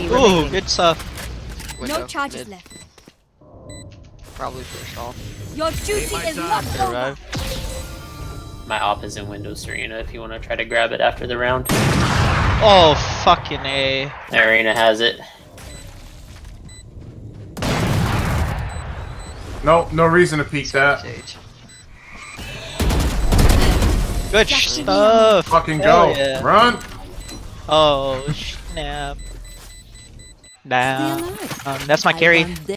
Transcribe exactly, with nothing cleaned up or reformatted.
enemy Ooh, remaining. good stuff. Window, No charges mid. left. Probably push off. Your duty is not Good over. revive. My op is in window, Serena, if you want to try to grab it after the round. Oh, fucking A. Arena has it. No, no reason to peek that. Sage. Good stuff. Fucking Hell go. yeah. Run. Oh, snap. Down. Um, that's my carry.